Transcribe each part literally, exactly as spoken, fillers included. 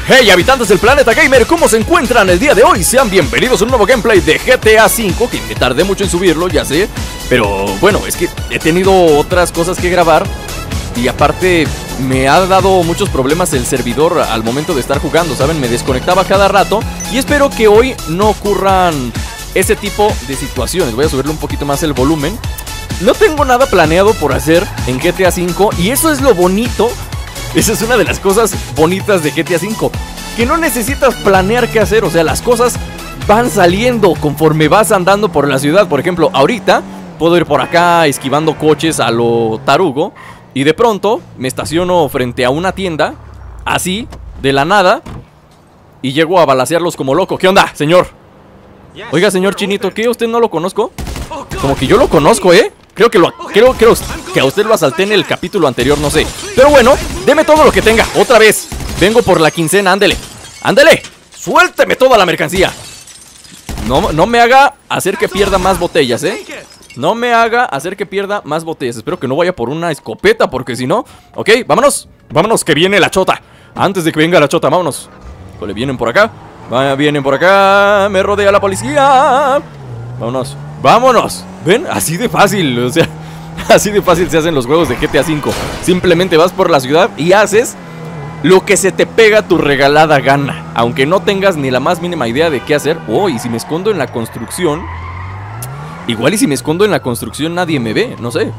Hey habitantes del planeta gamer, ¿cómo se encuentran el día de hoy? Sean bienvenidos a un nuevo gameplay de G T A cinco, que me tardé mucho en subirlo, ya sé. Pero bueno, es que he tenido otras cosas que grabar. Y aparte me ha dado muchos problemas el servidor al momento de estar jugando, ¿saben? Me desconectaba cada rato. Y espero que hoy no ocurran ese tipo de situaciones. Voy a subirle un poquito más el volumen. No tengo nada planeado por hacer en G T A cinco, y eso es lo bonito. Esa es una de las cosas bonitas de G T A cinco, que no necesitas planear qué hacer. O sea, las cosas van saliendo conforme vas andando por la ciudad. Por ejemplo, ahorita puedo ir por acá esquivando coches a lo tarugo, y de pronto me estaciono frente a una tienda, así, de la nada, y llego a balacearlos como loco. ¿Qué onda, señor? Oiga, señor Chinito, ¿qué? ¿Usted no lo conozco? Como que yo lo conozco, ¿eh? Creo que, lo, creo, creo que a usted lo asalté en el capítulo anterior, no sé. Pero bueno, deme todo lo que tenga, otra vez. Vengo por la quincena, ándele. ¡Ándele! ¡Suélteme toda la mercancía! No, no me haga hacer que pierda más botellas, ¿eh? No me haga hacer que pierda más botellas. Espero que no vaya por una escopeta, porque si no... Ok, vámonos. Vámonos, que viene la chota. Antes de que venga la chota, vámonos. Vale, vienen por acá. Vaya, vienen por acá. Me rodea la policía. Vámonos. ¡Vámonos! ¿Ven? Así de fácil, o sea, así de fácil se hacen los juegos de G T A cinco. Simplemente vas por la ciudad y haces lo que se te pega tu regalada gana, aunque no tengas ni la más mínima idea de qué hacer. Oh, y si me escondo en la construcción, igual y si me escondo en la construcción nadie me ve, no sé.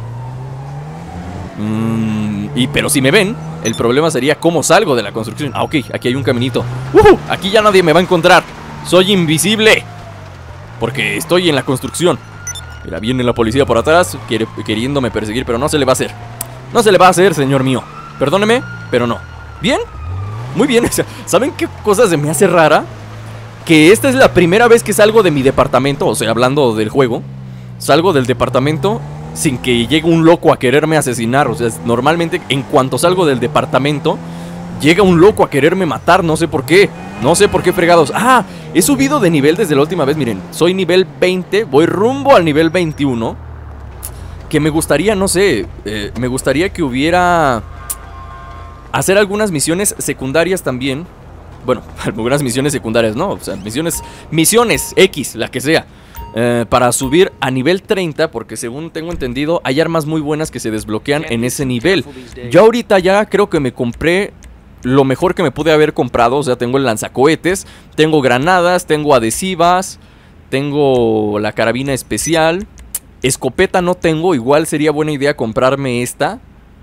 mm, y, Pero si me ven, el problema sería cómo salgo de la construcción. Ah, ok, aquí hay un caminito. uh, Aquí ya nadie me va a encontrar. Soy invisible, porque estoy en la construcción. Mira, viene la policía por atrás, quiere, queriéndome perseguir, pero no se le va a hacer. No se le va a hacer, señor mío. Perdóneme, pero no. ¿Bien? Muy bien. ¿Saben qué cosa se me hace rara? Que esta es la primera vez que salgo de mi departamento. O sea, hablando del juego, salgo del departamento sin que llegue un loco a quererme asesinar. O sea, normalmente en cuanto salgo del departamento llega un loco a quererme matar, no sé por qué. No sé por qué fregados. Ah, he subido de nivel desde la última vez, miren. Soy nivel veinte, voy rumbo al nivel veintiuno. Que me gustaría, no sé, eh, me gustaría que hubiera... hacer algunas misiones secundarias también. Bueno, algunas misiones secundarias, ¿no? O sea, misiones, misiones X, la que sea, eh, para subir a nivel treinta, porque según tengo entendido hay armas muy buenas que se desbloquean en ese nivel. Yo ahorita ya creo que me compré lo mejor que me pude haber comprado. O sea, tengo el lanzacohetes, tengo granadas, tengo adhesivas, tengo la carabina especial. Escopeta no tengo, igual sería buena idea comprarme esta,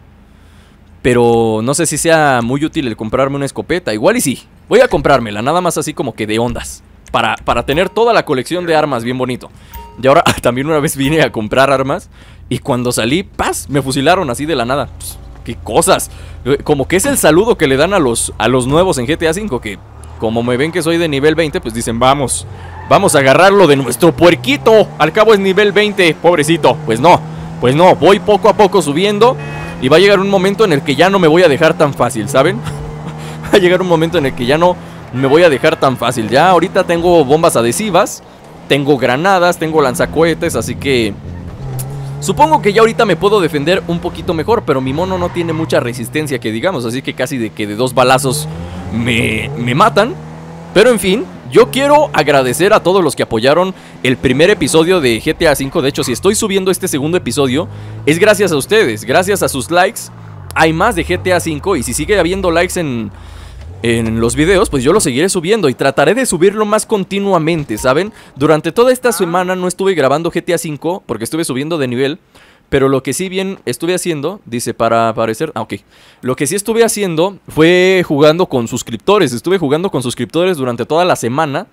pero no sé si sea muy útil el comprarme una escopeta. Igual y sí, voy a comprármela, nada más así como que de ondas, para, para tener toda la colección de armas bien bonito. Y ahora también una vez vine a comprar armas, y cuando salí, ¡paz!, me fusilaron así de la nada. Pues, ¡qué cosas! Como que es el saludo que le dan a los, a los nuevos en G T A cinco, que como me ven que soy de nivel veinte, pues dicen, vamos, vamos a agarrarlo de nuestro puerquito. Al cabo es nivel veinte, pobrecito. Pues no, pues no, voy poco a poco subiendo, y va a llegar un momento en el que ya no me voy a dejar tan fácil, ¿saben? Va a llegar un momento en el que ya no me voy a dejar tan fácil. Ya ahorita tengo bombas adhesivas, tengo granadas, tengo lanzacohetes, así que supongo que ya ahorita me puedo defender un poquito mejor. Pero mi mono no tiene mucha resistencia, que digamos, así que casi de que de dos balazos me, me matan. Pero en fin, yo quiero agradecer a todos los que apoyaron el primer episodio de G T A cinco. De hecho, si estoy subiendo este segundo episodio, es gracias a ustedes, gracias a sus likes. Hay más de G T A cinco, y si sigue habiendo likes en, en los videos, pues yo lo seguiré subiendo, y trataré de subirlo más continuamente, ¿saben? Durante toda esta semana no estuve grabando G T A cinco porque estuve subiendo de nivel. Pero lo que sí bien estuve haciendo, dice para aparecer, ah, ok. Lo que sí estuve haciendo fue jugando con suscriptores. Estuve jugando con suscriptores durante toda la semana.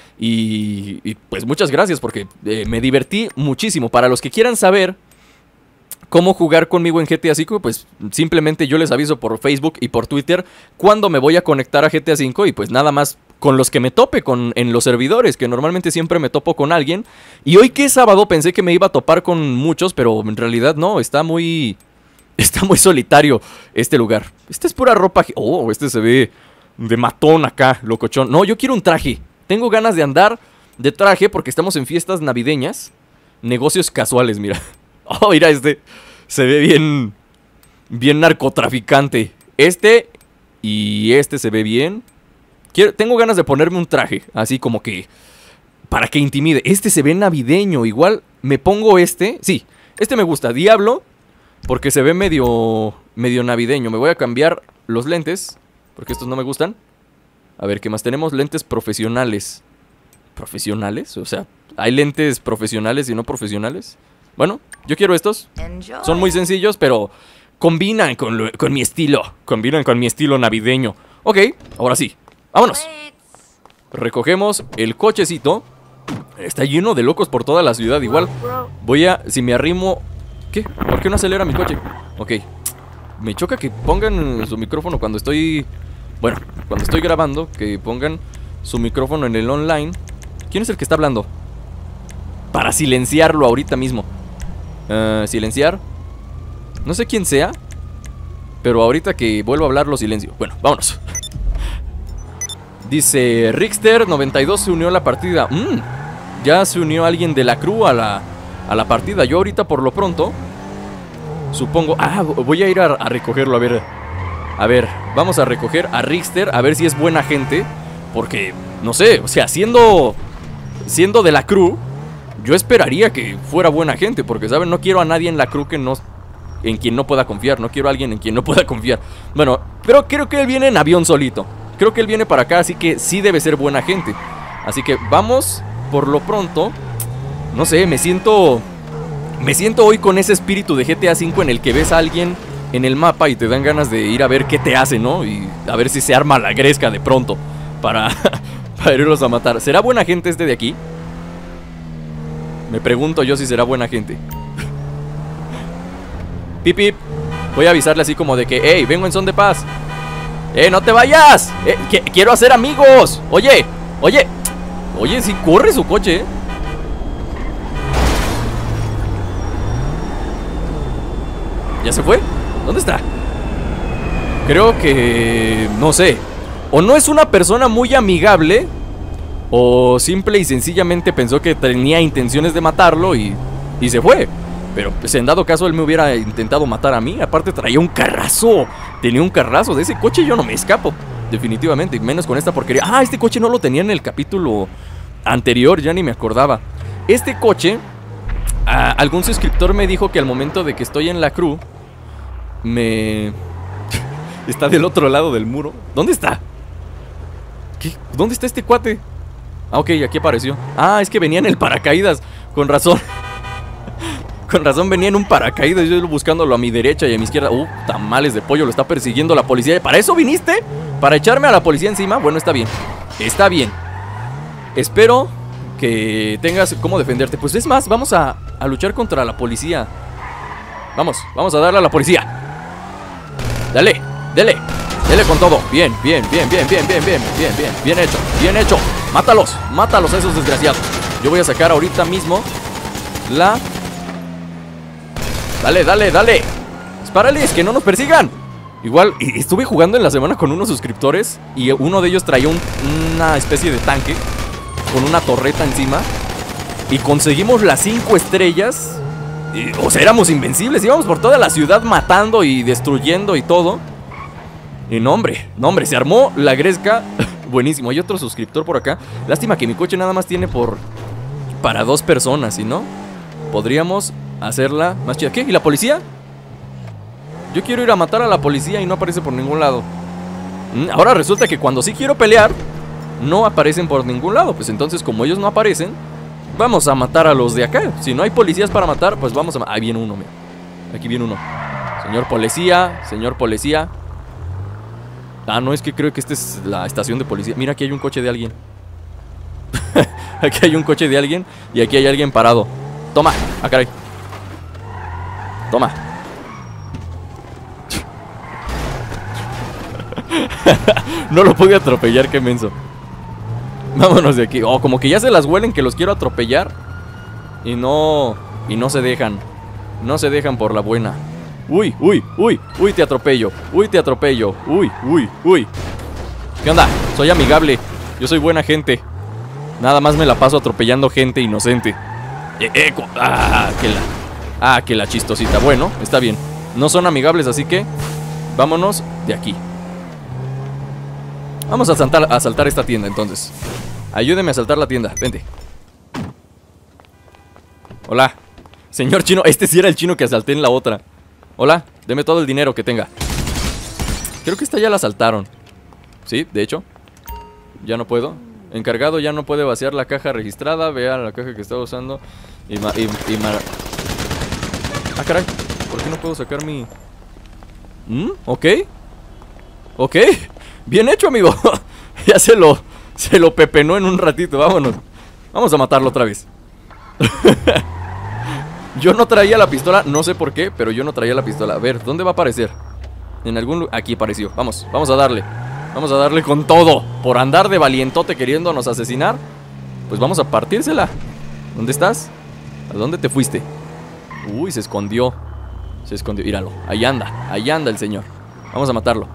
Y, y pues muchas gracias, porque eh, me divertí muchísimo. Para los que quieran saber cómo jugar conmigo en G T A cinco, pues simplemente yo les aviso por Facebook y por Twitter cuándo me voy a conectar a G T A cinco. Y pues nada más con los que me tope con, en los servidores, que normalmente siempre me topo con alguien. Y hoy que es sábado pensé que me iba a topar con muchos, pero en realidad no, está muy... Está muy solitario este lugar. Esta es pura ropa... Oh, este se ve de matón acá, locochón. No, yo quiero un traje. Tengo ganas de andar de traje porque estamos en fiestas navideñas. Negocios casuales, mira. Oh, mira este. Se ve bien... Bien narcotraficante. Este y este se ve bien. quiero, tengo ganas de ponerme un traje, así como que... para que intimide. Este se ve navideño. Igual me pongo este. Sí, este me gusta, Diablo, porque se ve medio... medio navideño. Me voy a cambiar los lentes, porque estos no me gustan. A ver, ¿qué más tenemos? Lentes profesionales. ¿Profesionales? O sea, ¿hay lentes profesionales y no profesionales? Bueno, yo quiero estos. Son muy sencillos, pero combinan con, lo, con mi estilo. Combinan con mi estilo navideño. Ok, ahora sí, vámonos. Recogemos el cochecito. Está lleno de locos por toda la ciudad. Igual voy a... si me arrimo... ¿Qué? ¿Por qué no acelera mi coche? Ok. Me choca que pongan su micrófono cuando estoy... bueno, cuando estoy grabando, que pongan su micrófono en el online. ¿Quién es el que está hablando? Para silenciarlo ahorita mismo. uh, Silenciar. No sé quién sea, pero ahorita que vuelvo a hablar lo silencio. Bueno, vámonos. Dice Rickster noventa y dos se unió a la partida. mm, Ya se unió alguien de la crew a la, a la partida. Yo ahorita por lo pronto supongo... ah, voy a ir a, a recogerlo. A ver, a ver, vamos a recoger a Rickster, a ver si es buena gente. Porque, no sé, o sea, siendo Siendo de la crew, yo esperaría que fuera buena gente. Porque, ¿saben? No quiero a nadie en la crew que no... en quien no pueda confiar. No quiero a alguien en quien no pueda confiar. Bueno, pero creo que él viene en avión solito. Creo que él viene para acá, así que sí debe ser buena gente. Así que vamos, por lo pronto. No sé, me siento... me siento hoy con ese espíritu de G T A cinco en el que ves a alguien en el mapa y te dan ganas de ir a ver qué te hace, ¿no? Y a ver si se arma la gresca de pronto Para, para irlos a matar. ¿Será buena gente este de aquí? Me pregunto yo si será buena gente. Pip, pip. Voy a avisarle así como de que: hey, vengo en son de paz. ¡Eh, no te vayas! Eh, que, ¡Quiero hacer amigos! Oye, oye. Oye, si corre su coche, ¿eh? ¿Ya se fue? ¿Dónde está? Creo que... no sé. O no es una persona muy amigable, o simple y sencillamente pensó que tenía intenciones de matarlo y, y se fue. Pero pues, en dado caso él me hubiera intentado matar a mí. Aparte traía un carrazo. Tenía un carrazo. De ese coche yo no me escapo, definitivamente. Y menos con esta porquería. Ah, este coche no lo tenía en el capítulo anterior. Ya ni me acordaba. Este coche, a, algún suscriptor me dijo que al momento de que estoy en la crew me... está del otro lado del muro. ¿Dónde está? ¿Qué? ¿Dónde está este cuate? Ah, ok, aquí apareció. Ah, es que venía en el paracaídas. Con razón. Con razón venía en un paracaídas. Yo buscándolo a mi derecha y a mi izquierda. Uh, tamales de pollo, lo está persiguiendo la policía. ¿Para eso viniste? ¿Para echarme a la policía encima? Bueno, está bien. Está bien. Espero que tengas cómo defenderte. Pues es más, vamos a, a luchar contra la policía. Vamos, vamos a darle a la policía. Dale, dale, dale con todo. Bien, bien, bien, bien, bien, bien, bien, bien, bien. Bien hecho, bien hecho. Mátalos, mátalos a esos desgraciados. Yo voy a sacar ahorita mismo la... Dale, dale, dale. Dispárales, que no nos persigan. Igual, estuve jugando en la semana con unos suscriptores y uno de ellos traía un, una especie de tanque con una torreta encima. Y conseguimos las cinco estrellas. Y, o sea, éramos invencibles. Íbamos por toda la ciudad matando y destruyendo y todo. Y no, hombre, no, hombre, se armó la gresca. Buenísimo, hay otro suscriptor por acá. Lástima que mi coche nada más tiene por... para dos personas, ¿sí no? Podríamos hacerla más chida. ¿Qué? ¿Y la policía? Yo quiero ir a matar a la policía y no aparece por ningún lado. Ahora resulta que cuando sí quiero pelear, no aparecen por ningún lado. Pues entonces, como ellos no aparecen, vamos a matar a los de acá. Si no hay policías para matar, pues vamos a... Ahí viene uno, mira. Aquí viene uno. Señor policía, señor policía. Ah, no, es que creo que esta es la estación de policía. Mira, aquí hay un coche de alguien. Aquí hay un coche de alguien y aquí hay alguien parado. Toma, ah, caray. Toma. No lo pude atropellar, qué menso. Vámonos de aquí. Oh, como que ya se las huelen que los quiero atropellar. Y no... Y no se dejan. No se dejan por la buena. Uy, uy, uy, uy, te atropello. Uy, te atropello. Uy, uy, uy. ¿Qué onda? Soy amigable. Yo soy buena gente. Nada más me la paso atropellando gente inocente. Eh, eh, ah, que la... Ah, que la chistosita. Bueno, está bien. No son amigables, así que vámonos de aquí. Vamos a asaltar, a asaltar esta tienda entonces. Ayúdeme a asaltar la tienda, vente. Hola. Señor chino, este sí era el chino que asalté en la otra. Hola, deme todo el dinero que tenga. Creo que esta ya la asaltaron. Sí, de hecho. Ya no puedo. Encargado ya no puede vaciar la caja registrada. Vea la caja que estaba usando. Y ma... Y, y ma... Ah, caray. ¿Por qué no puedo sacar mi...? ¿Mm? ¿Ok? ¿Ok? Bien hecho, amigo. Ya se lo... Se lo pepenó en un ratito. Vámonos. Vamos a matarlo otra vez. Yo no traía la pistola. No sé por qué, pero yo no traía la pistola. A ver, ¿dónde va a aparecer? En algún lugar... Aquí apareció. Vamos, vamos a darle. Vamos a darle con todo. Por andar de valientote queriéndonos asesinar, pues vamos a partírsela. ¿Dónde estás? ¿A dónde te fuiste? Uy, se escondió. Se escondió, míralo, ahí anda. Ahí anda el señor. Vamos a matarlo.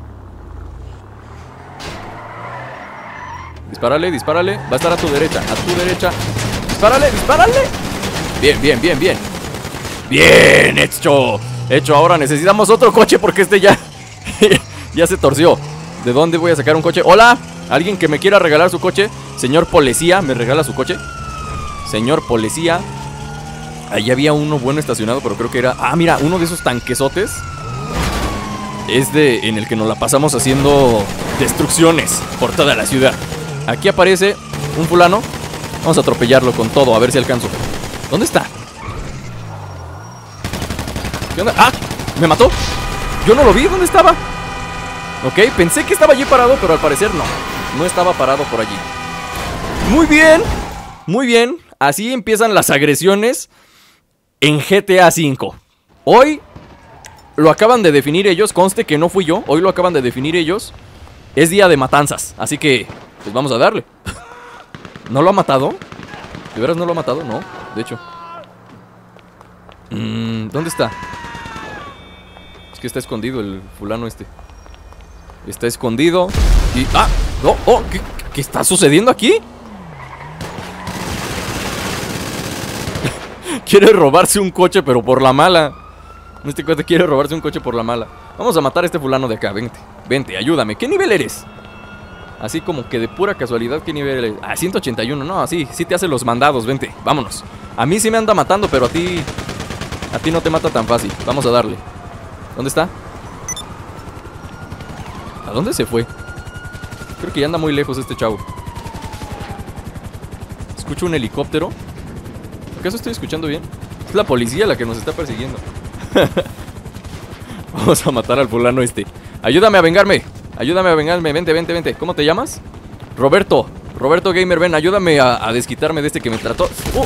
Dispárale, dispárale. Va a estar a tu derecha, a tu derecha. Dispárale, dispárale. Bien, bien, bien, bien. Bien, hecho. Hecho, ahora necesitamos otro coche porque este ya ya se torció. ¿De dónde voy a sacar un coche? ¡Hola! ¿Alguien que me quiera regalar su coche? Señor policía, ¿me regala su coche? Señor policía. Ahí había uno bueno estacionado, pero creo que era... Ah, mira, uno de esos tanquesotes. Es de... en el que nos la pasamos haciendo destrucciones por toda la ciudad. Aquí aparece un fulano. Vamos a atropellarlo con todo, a ver si alcanzo. ¿Dónde está? ¿Qué onda? ¡Ah! ¿Me mató? Yo no lo vi, ¿dónde estaba? Ok, pensé que estaba allí parado, pero al parecer no. No estaba parado por allí. Muy bien, muy bien. Así empiezan las agresiones en G T A cinco. Hoy lo acaban de definir ellos. Conste que no fui yo, hoy lo acaban de definir ellos. Es día de matanzas, así que pues vamos a darle. ¿No lo ha matado? ¿De veras no lo ha matado? No, de hecho. mm, ¿Dónde está? Es que está escondido el fulano este. Está escondido. Y... ¡Ah! ¡Oh! ¡Oh! ¿Qué, qué está sucediendo aquí? Quiere robarse un coche, pero por la mala. Este coche quiere robarse un coche por la mala. Vamos a matar a este fulano de acá. Vente, vente, ayúdame. ¿Qué nivel eres? Así como que de pura casualidad, ¿qué nivel eres? Ah, ciento ochenta y uno. No, así, sí te hace los mandados. Vente, vámonos. A mí sí me anda matando, pero a ti... A ti no te mata tan fácil. Vamos a darle. ¿Dónde está? ¿A dónde se fue? Creo que ya anda muy lejos este chavo. Escucho un helicóptero. ¿Acaso estoy escuchando bien? Es la policía la que nos está persiguiendo. Vamos a matar al fulano este. Ayúdame a vengarme. Ayúdame a vengarme. Vente, vente, vente. ¿Cómo te llamas? Roberto. Roberto Gamer, ven. Ayúdame a, a desquitarme de este que me trató. ¡Uh!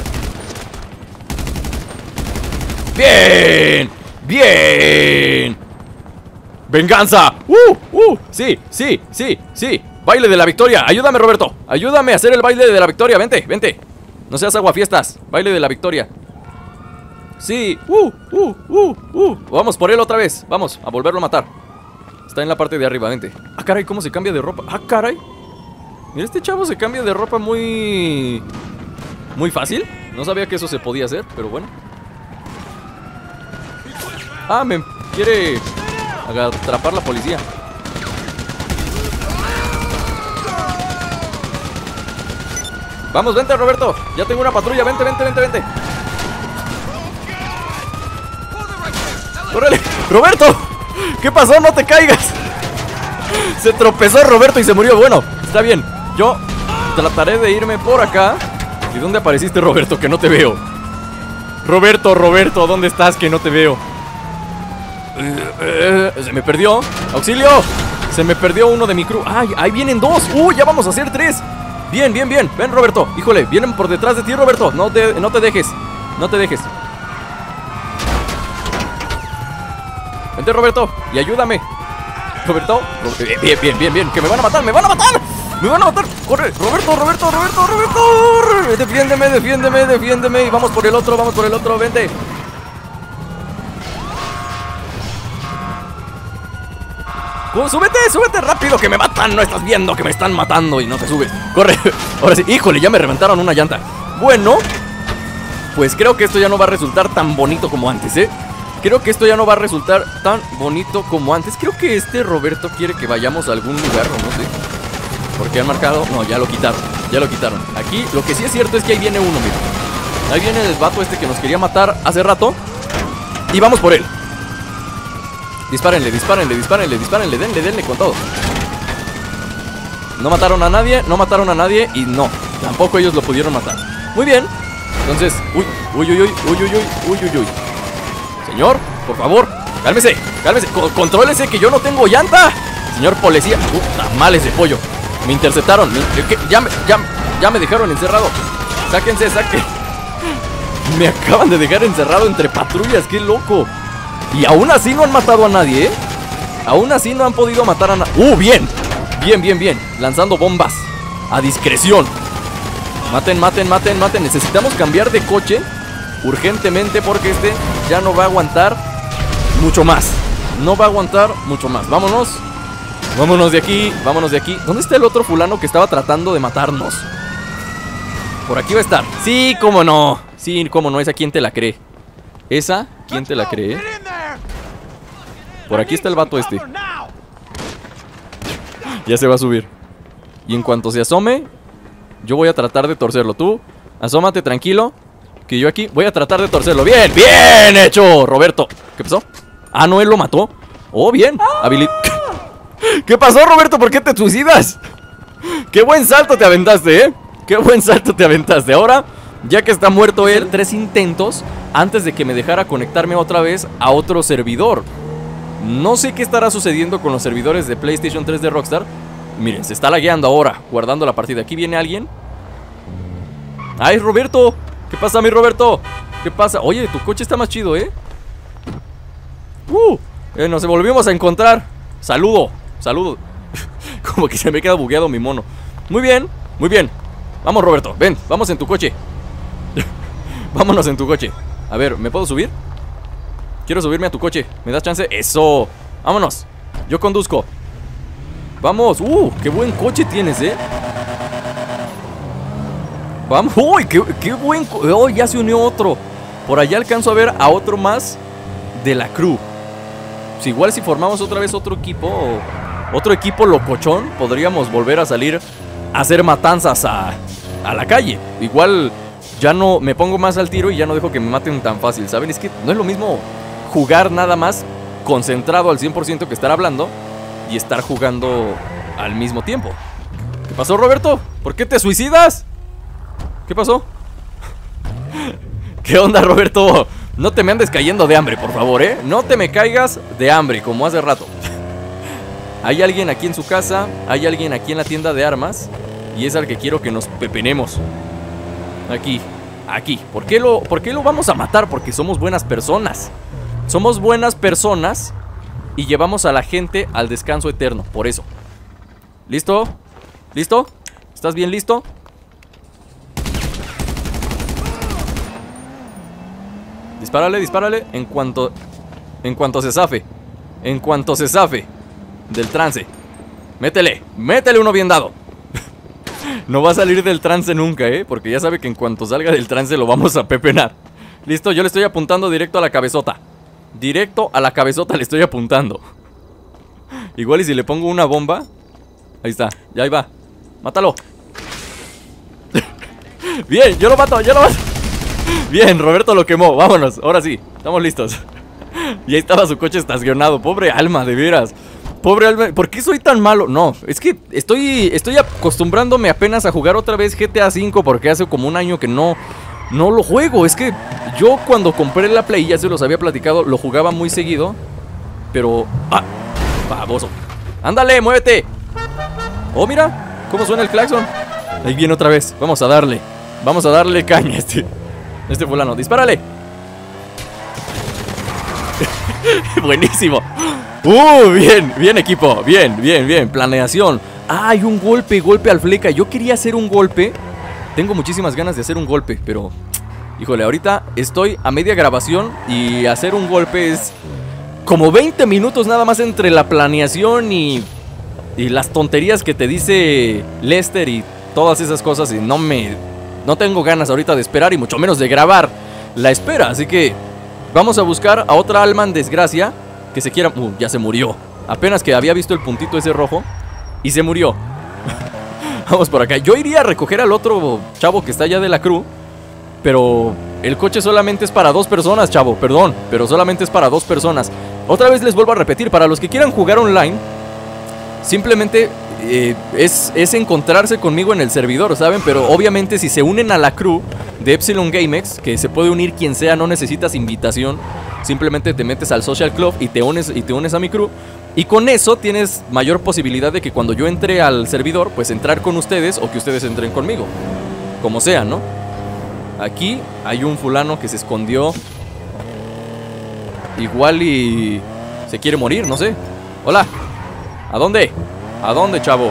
¡Bien! ¡Bien! ¡Venganza! ¡Uh! ¡Uh! Sí, sí, sí, sí. Baile de la victoria. Ayúdame, Roberto. Ayúdame a hacer el baile de la victoria. Vente, vente. No seas aguafiestas. Baile de la victoria. Sí. ¡Uh! ¡Uh! ¡Uh! ¡Uh! Vamos por él otra vez. Vamos a volverlo a matar. Está en la parte de arriba, vente. Ah, caray, ¿cómo se cambia de ropa? Ah, caray. Mira, este chavo se cambia de ropa muy... muy fácil. No sabía que eso se podía hacer, pero bueno. Ah, me quiere... atrapar la policía. Vamos, vente, Roberto. Ya tengo una patrulla, vente, vente, vente, vente. ¡Órale! ¡Roberto! ¿Qué pasó? ¡No te caigas! Se tropezó Roberto y se murió. Bueno, está bien. Yo trataré de irme por acá. ¿Y dónde apareciste, Roberto? Que no te veo. Roberto, Roberto, ¿dónde estás? Que no te veo. Eh, eh, se me perdió. ¡Auxilio! Se me perdió uno de mi crew. ¡Ay! ¡Ahí vienen dos! ¡Uy! Ya vamos a hacer tres. Bien, bien, bien. Ven, Roberto. Híjole, vienen por detrás de ti, Roberto. No te, no te dejes. No te dejes. Vente, Roberto. Y ayúdame. Roberto. Bien, bien, bien, bien. Que me van a matar. ¡Me van a matar! ¡Me van a matar! ¡Corre! ¡Roberto, Roberto, Roberto, Roberto! Defiéndeme, defiéndeme, defiéndeme. Y vamos por el otro, vamos por el otro. Vente. ¡Súbete, súbete rápido! ¡Que me matan! No estás viendo que me están matando y no te subes. ¡Corre! Ahora sí. ¡Híjole! Ya me reventaron una llanta. Bueno, pues creo que esto ya no va a resultar tan bonito como antes, ¿eh? Creo que esto ya no va a resultar tan bonito como antes. Creo que este Roberto quiere que vayamos a algún lugar, o no sé. Porque han marcado... No, ya lo quitaron. Ya lo quitaron. Aquí lo que sí es cierto es que ahí viene uno, mira. Ahí viene el vato este que nos quería matar hace rato. Y vamos por él. Dispárenle, dispárenle, dispárenle, dispárenle. Denle, denle con todo. No mataron a nadie, no mataron a nadie. Y no, tampoco ellos lo pudieron matar. Muy bien. Entonces, uy, uy, uy, uy, uy, uy, uy, uy, uy. Señor, por favor, cálmese, cálmese, co contrólese que yo no tengo llanta. Señor policía, uh, tamales de pollo. Me interceptaron, me, ¿qué? Ya, me, ya, ya me dejaron encerrado. Sáquense, sáquense. Me acaban de dejar encerrado entre patrullas, qué loco. Y aún así no han matado a nadie, ¿eh? Aún así no han podido matar a nadie. ¡Uh, bien! Bien, bien, bien, lanzando bombas a discreción. Maten, maten, maten, maten. Necesitamos cambiar de coche urgentemente porque este ya no va a aguantar mucho más. No va a aguantar mucho más. Vámonos. Vámonos de aquí, vámonos de aquí. ¿Dónde está el otro fulano que estaba tratando de matarnos? Por aquí va a estar. Sí, cómo no. Sí, cómo no, esa quién te la cree. Esa, ¿quién te la cree? Por aquí está el vato este. Ya se va a subir. Y en cuanto se asome, yo voy a tratar de torcerlo. Tú, asómate tranquilo, que yo aquí voy a tratar de torcerlo. ¡Bien! ¡Bien hecho! Roberto, ¿qué pasó? Ah, no, él lo mató. Oh, bien, Habili... ¿Qué pasó, Roberto? ¿Por qué te suicidas? ¡Qué buen salto te aventaste, eh! ¡Qué buen salto te aventaste! Ahora, ya que está muerto él, tres intentos antes de que me dejara conectarme otra vez a otro servidor. No sé qué estará sucediendo con los servidores de PlayStation tres de Rockstar. Miren, se está lagueando ahora, guardando la partida. Aquí viene alguien. ¡Ay, Roberto! ¿Qué pasa, mi Roberto? ¿Qué pasa? Oye, tu coche está más chido, ¿eh? ¡Uh! Eh, nos volvimos a encontrar. Saludo, saludo. Como que se me queda bugueado mi mono. Muy bien, muy bien. Vamos, Roberto, ven, vamos en tu coche. Vámonos en tu coche. A ver, ¿me puedo subir? Quiero subirme a tu coche, ¿me das chance? ¡Eso! Vámonos, yo conduzco. Vamos, uh, qué buen coche tienes, eh. Vamos, uy, qué, qué buen coche. Oh, ya se unió otro. Por allá alcanzo a ver a otro más de la crew. Pues igual si formamos otra vez otro equipo, otro equipo locochón, podríamos volver a salir a hacer matanzas a, a la calle. Igual ya no me pongo más al tiro y ya no dejo que me maten tan fácil, ¿saben? Es que no es lo mismo jugar nada más concentrado al cien por ciento que estar hablando y estar jugando al mismo tiempo. ¿Qué pasó, Roberto? ¿Por qué te suicidas? ¿Qué pasó? ¿Qué onda, Roberto? No te me andes cayendo de hambre, por favor, ¿eh? No te me caigas de hambre, como hace rato. Hay alguien aquí en su casa, hay alguien aquí en la tienda de armas, y es al que quiero que nos pepenemos. Aquí, aquí. ¿Por qué lo, por qué lo vamos a matar? Porque somos buenas personas. Somos buenas personas y llevamos a la gente al descanso eterno, por eso. ¿Listo? ¿Listo? ¿Estás bien listo? Dispárale, dispárale. En cuanto En cuanto se zafe En cuanto se zafe del trance. Métele, métele uno bien dado. No va a salir del trance nunca, eh, porque ya sabe que en cuanto salga del trance lo vamos a pepenar. Listo, yo le estoy apuntando directo a la cabezota. Directo a la cabezota le estoy apuntando. Igual y si le pongo una bomba. Ahí está, ya ahí va. Mátalo. Bien, yo lo mato, yo lo mato. Bien, Roberto lo quemó, vámonos, ahora sí, estamos listos. Y ahí estaba su coche estacionado, pobre alma, de veras. Pobre alma, ¿por qué soy tan malo? No, es que estoy, estoy acostumbrándome apenas a jugar otra vez G T A cinco, porque hace como un año que no, no lo juego. Es que yo cuando compré la Play, ya se los había platicado, lo jugaba muy seguido. Pero, ah, baboso. Ándale, muévete. Oh, mira, cómo suena el claxon. Ahí viene otra vez, vamos a darle. Vamos a darle caña a este Este fulano, dispárale. Buenísimo. Uh, bien, bien equipo. Bien, bien, bien, planeación. Ah, hay un golpe, golpe al fleca. Yo quería hacer un golpe. Tengo muchísimas ganas de hacer un golpe, pero híjole, ahorita estoy a media grabación y hacer un golpe es como veinte minutos nada más entre la planeación y, y las tonterías que te dice Lester y todas esas cosas. Y no me... No tengo ganas ahorita de esperar y mucho menos de grabar la espera. Así que vamos a buscar a otra alma en desgracia que se quiera... Uh, ya se murió. Apenas que había visto el puntito ese rojo y se murió. Vamos por acá. Yo iría a recoger al otro chavo que está allá de la crew, pero el coche solamente es para dos personas, chavo. Perdón, pero solamente es para dos personas. Otra vez les vuelvo a repetir, para los que quieran jugar online, simplemente eh, es, es encontrarse conmigo en el servidor, ¿saben? Pero obviamente si se unen a la crew de Epsilon GameX, que se puede unir quien sea, no necesitas invitación. Simplemente te metes al social club y te unes, y te unes a mi crew. Y con eso tienes mayor posibilidad de que cuando yo entre al servidor, pues entrar con ustedes o que ustedes entren conmigo. Como sea, ¿no? Aquí hay un fulano que se escondió. Igual y se quiere morir, no sé. Hola. ¿A dónde? ¿A dónde, chavo?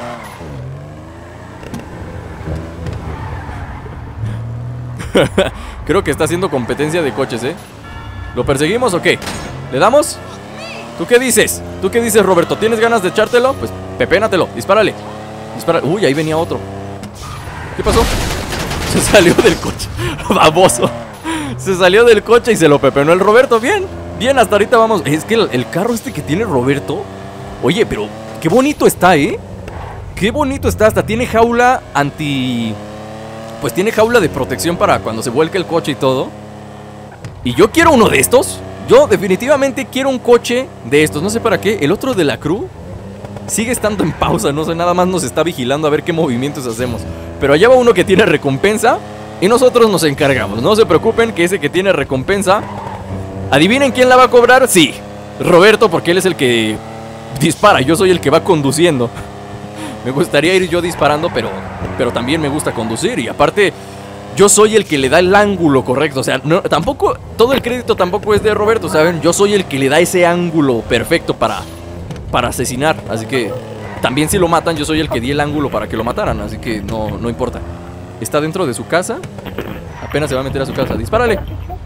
Creo que está haciendo competencia de coches, ¿eh? ¿Lo perseguimos o qué? ¿Le damos? ¿Tú qué dices? ¿Tú qué dices, Roberto? ¿Tienes ganas de echártelo? Pues pepénatelo, dispárale. Dispara. Uy, ahí venía otro. ¿Qué pasó? Se salió del coche. Baboso. Se salió del coche y se lo pepenó el Roberto. Bien, bien, hasta ahorita vamos. Es que el, el carro este que tiene Roberto, oye, pero qué bonito está, ¿eh? Qué bonito está, hasta tiene jaula anti... Pues tiene jaula de protección para cuando se vuelque el coche y todo. Y yo quiero uno de estos. Yo definitivamente quiero un coche de estos. No sé para qué. El otro de la crew sigue estando en pausa. No sé, nada más nos está vigilando a ver qué movimientos hacemos. Pero allá va uno que tiene recompensa y nosotros nos encargamos. No se preocupen que ese que tiene recompensa, ¿adivinen quién la va a cobrar? Sí, Roberto, porque él es el que dispara. Yo soy el que va conduciendo. Me gustaría ir yo disparando, pero, pero también me gusta conducir. Y aparte, yo soy el que le da el ángulo correcto. O sea, no, tampoco, todo el crédito tampoco es de Roberto, ¿saben? Yo soy el que le da ese ángulo perfecto para, para asesinar. Así que también si lo matan, yo soy el que di el ángulo para que lo mataran. Así que no, no importa. Está dentro de su casa. Apenas se va a meter a su casa. Dispárale.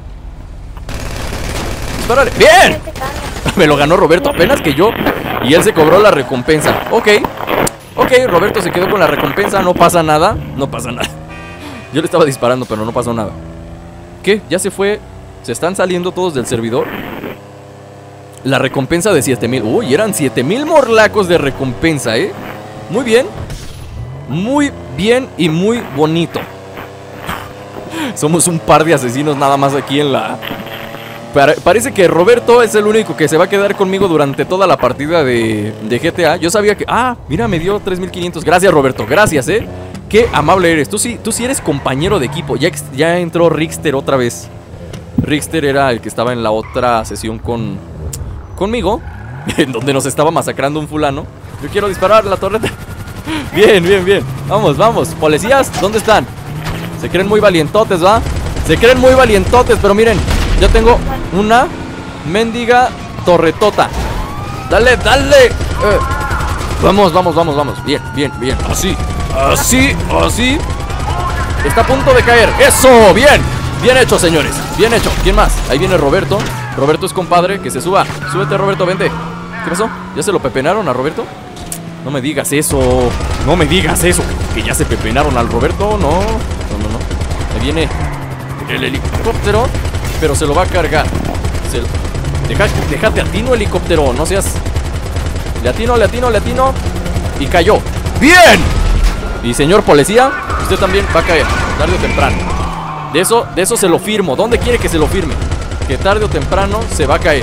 Dispárale. ¡Bien! Me lo ganó Roberto, apenas que yo. Y él se cobró la recompensa. Ok. Ok, Roberto se quedó con la recompensa. No pasa nada. No pasa nada. Yo le estaba disparando, pero no pasó nada. ¿Qué? ¿Ya se fue? ¿Se están saliendo todos del servidor? La recompensa de siete mil. Uy, eran siete mil morlacos de recompensa, ¿eh? Muy bien. Muy bien y muy bonito. Somos un par de asesinos nada más aquí en la... Pare- Parece que Roberto es el único que se va a quedar conmigo durante toda la partida de, de G T A. Yo sabía que... Ah, mira, me dio tres mil quinientos. Gracias, Roberto, gracias, ¿eh? Qué amable eres. Tú sí, tú sí eres compañero de equipo. Ya, ya entró Rickster otra vez. Rickster era el que estaba en la otra sesión con... conmigo. En donde nos estaba masacrando un fulano. Yo quiero disparar la torreta. Bien, bien, bien. Vamos, vamos. Policías, ¿dónde están? Se creen muy valientotes, ¿va? Se creen muy valientotes, pero miren, ya tengo una mendiga torretota. Dale, dale. eh. Vamos, vamos, vamos, vamos. Bien, bien, bien. Así, así, así. Está a punto de caer. ¡Eso! Bien, bien hecho, señores. Bien hecho. ¿Quién más? Ahí viene Roberto. Roberto es compadre, que se suba. Súbete, Roberto, vente. ¿Qué pasó? ¿Ya se lo pepenaron a Roberto? No me digas eso. No me digas eso. Que ya se pepenaron al Roberto. No, no, no, no. Ahí viene el helicóptero, pero se lo va a cargar. Se lo... Deja, déjate atino, helicóptero. No seas... Le atino, le atino, le atino. Y cayó. ¡Bien! Y señor policía, usted también va a caer, tarde o temprano. De eso, de eso se lo firmo. ¿Dónde quiere que se lo firme? Que tarde o temprano se va a caer.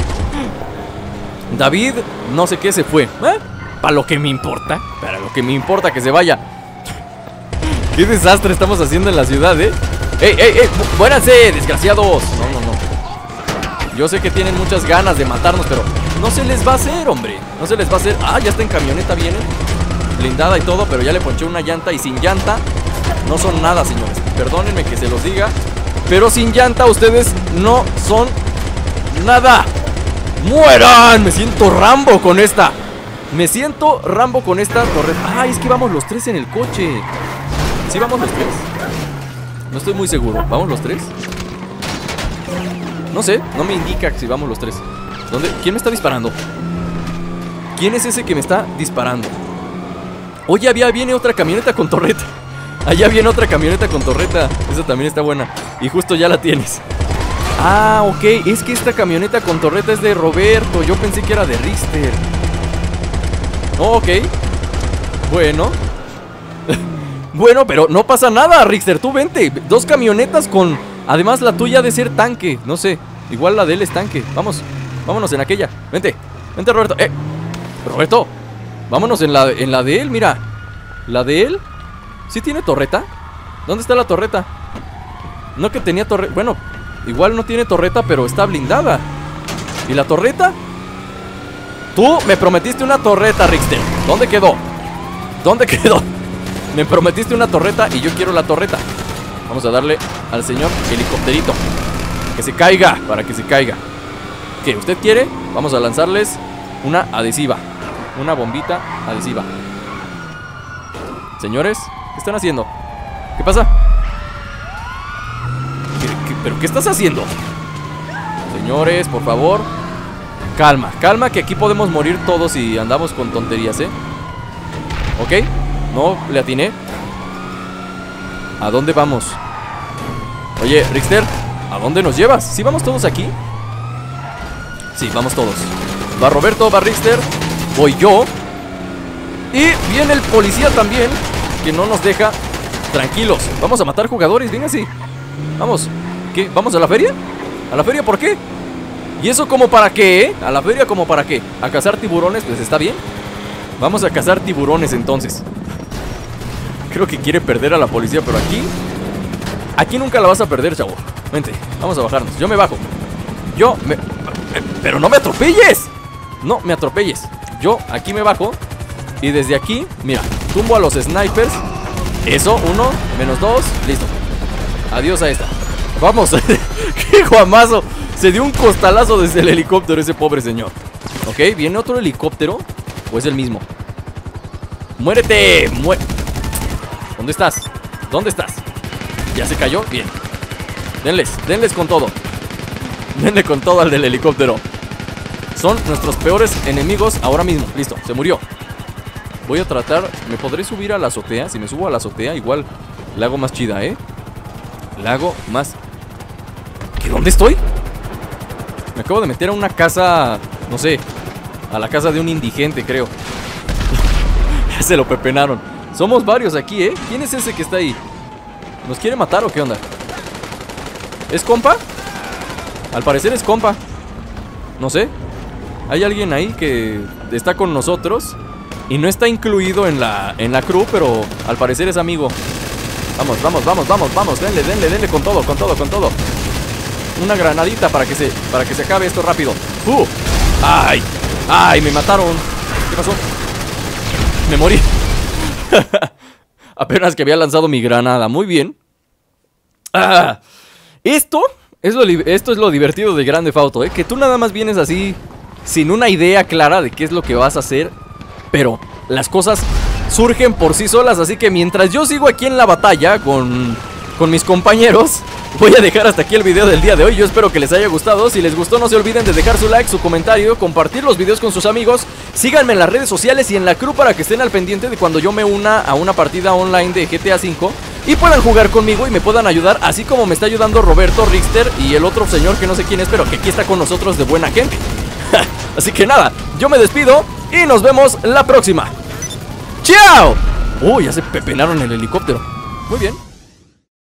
David, no sé qué, se fue. ¿Eh? Para lo que me importa. Para lo que me importa que se vaya. Qué desastre estamos haciendo en la ciudad, ¿eh? ¡Ey, ey, ey! ¡Muéranse, desgraciados! No, no, no. Yo sé que tienen muchas ganas de matarnos, pero no se les va a hacer, hombre. No se les va a hacer. Ah, ya está en camioneta, viene blindada y todo, pero ya le ponché una llanta. Y sin llanta no son nada, señores. Perdónenme que se los diga, pero sin llanta ustedes no son nada. ¡Mueran! Me siento Rambo con esta. Me siento Rambo con esta torreta. Ah, es que vamos los tres en el coche. ¿Sí vamos los tres? No estoy muy seguro. ¿Vamos los tres? No sé, no me indica si vamos los tres. ¿Dónde? ¿Quién me está disparando? ¿Quién es ese que me está disparando? Oye, había, viene otra camioneta con torreta. Allá viene otra camioneta con torreta. Esa también está buena. Y justo ya la tienes. Ah, ok. Es que esta camioneta con torreta es de Roberto. Yo pensé que era de Richter. Oh, ok. Bueno. Bueno, pero no pasa nada, Richter, tú vente. Dos camionetas con... Además la tuya ha de ser tanque, no sé. Igual la de él es tanque. Vamos, vámonos en aquella. Vente, vente, Roberto. Eh, Roberto, vámonos en la, en la de él, mira. La de él, ¿sí tiene torreta? ¿Dónde está la torreta? No que tenía torreta. Bueno, igual no tiene torreta, pero está blindada. ¿Y la torreta? Tú me prometiste una torreta, Richter. ¿Dónde quedó? ¿Dónde quedó? Me prometiste una torreta y yo quiero la torreta. Vamos a darle al señor helicópterito. Que se caiga, para que se caiga. ¿Qué? ¿Usted quiere? Vamos a lanzarles una adhesiva. Una bombita adhesiva. Señores, ¿qué están haciendo? ¿Qué pasa? ¿Qué, qué, ¿Pero qué estás haciendo? Señores, por favor. Calma, calma, que aquí podemos morir todos si andamos con tonterías, ¿eh? ¿Ok? No le atiné. ¿A dónde vamos? Oye, Richter, ¿a dónde nos llevas? ¿Sí vamos todos aquí? Sí, vamos todos. Va Roberto, va Richter, voy yo. Y viene el policía también, que no nos deja tranquilos. Vamos a matar jugadores, venga así. Vamos, ¿qué? ¿Vamos a la feria? ¿A la feria por qué? ¿Y eso como para qué, eh? ¿A la feria como para qué? ¿A cazar tiburones? Pues está bien. Vamos a cazar tiburones entonces. Creo que quiere perder a la policía, pero aquí... Aquí nunca la vas a perder, chavo. Vente, vamos a bajarnos, yo me bajo. Yo me... ¡Pero no me atropelles! No me atropelles. Yo aquí me bajo. Y desde aquí, mira, tumbo a los snipers. Eso, uno, menos dos, listo. Adiós a esta. Vamos. ¡Qué guamazo! Se dio un costalazo desde el helicóptero ese pobre señor. Ok, viene otro helicóptero. ¿O es el mismo? ¡Muérete! ¡Mué! ¿Dónde estás? ¿Dónde estás? ¿Ya se cayó? Bien. Denles, denles con todo. Denle con todo al del helicóptero. Son nuestros peores enemigos ahora mismo. Listo, se murió. Voy a tratar... ¿Me podré subir a la azotea? Si me subo a la azotea, igual la hago más chida, ¿eh? La hago más... ¿Qué? ¿Dónde estoy? Me acabo de meter a una casa... No sé. A la casa de un indigente, creo. Ya se lo pepenaron. Somos varios aquí, ¿eh? ¿Quién es ese que está ahí? ¿Nos quiere matar o qué onda? ¿Es compa? Al parecer es compa. No sé. Hay alguien ahí que está con nosotros y no está incluido en la, en la crew, pero al parecer es amigo. Vamos, vamos, vamos, vamos, vamos. Denle, denle, denle con todo, con todo, con todo. Una granadita para que se, para que se acabe esto rápido. ¡Uh! ¡Ay! ¡Ay! Me mataron. ¿Qué pasó? Me morí. Apenas que había lanzado mi granada. Muy bien. Ah, esto, es lo, esto es lo divertido de Grand Theft Auto, ¿eh? Que tú nada más vienes así, sin una idea clara de qué es lo que vas a hacer, pero las cosas surgen por sí solas. Así que mientras yo sigo aquí en la batalla con, con mis compañeros, voy a dejar hasta aquí el video del día de hoy. Yo espero que les haya gustado. Si les gustó, no se olviden de dejar su like, su comentario, compartir los videos con sus amigos. Síganme en las redes sociales y en la crew para que estén al pendiente de cuando yo me una a una partida online de G T A cinco y puedan jugar conmigo y me puedan ayudar, así como me está ayudando Roberto, Richter y el otro señor que no sé quién es, pero que aquí está con nosotros de buena gente. Así que nada, yo me despido y nos vemos la próxima. ¡Chao! Uy, ya se pepenaron el helicóptero. Muy bien.